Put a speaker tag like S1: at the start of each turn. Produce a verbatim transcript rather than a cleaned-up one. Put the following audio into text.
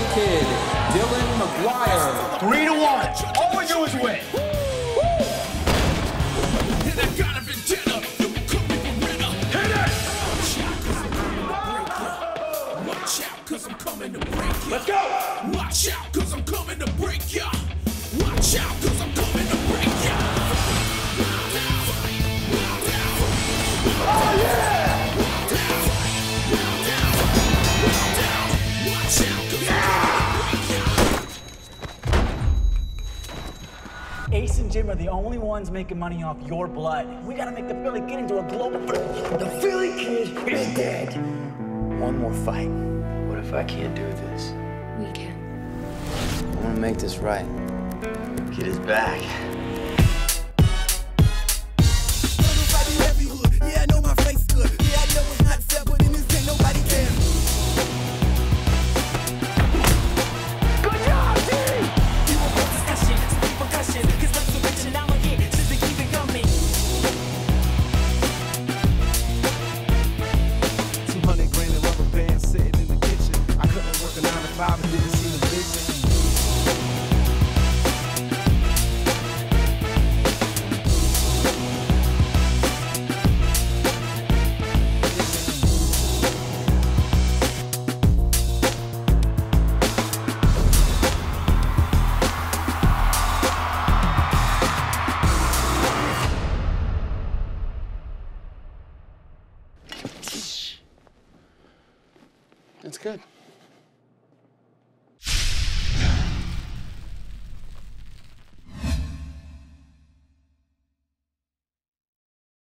S1: kid, Dillon McCabe.
S2: Three to one. All we do is win. Let's go!
S3: Watch out, cause I'm coming to break ya! Watch out, cause I'm coming to break ya!
S2: Oh yeah!
S3: Watch out, cause I'm coming to break ya!
S4: Ace and Jim are the only ones making money off your blood. We gotta make the Philly kid into a global... The Philly kid is dead. One more fight.
S5: What if I can't do this?
S6: We can.
S5: I want to make this right. Kid is back.
S3: Yeah, I know my face good. Yeah, I know it's not fair, but in this game nobody cares.
S4: Good job, G!
S7: You won't put discussion, speak percussion, cause that's the rich and I'm here, just to keep it coming.
S3: two hundred grand in rubber bands sitting in the kitchen. I couldn't work a nine to five and didn't see the vision.
S5: That's good.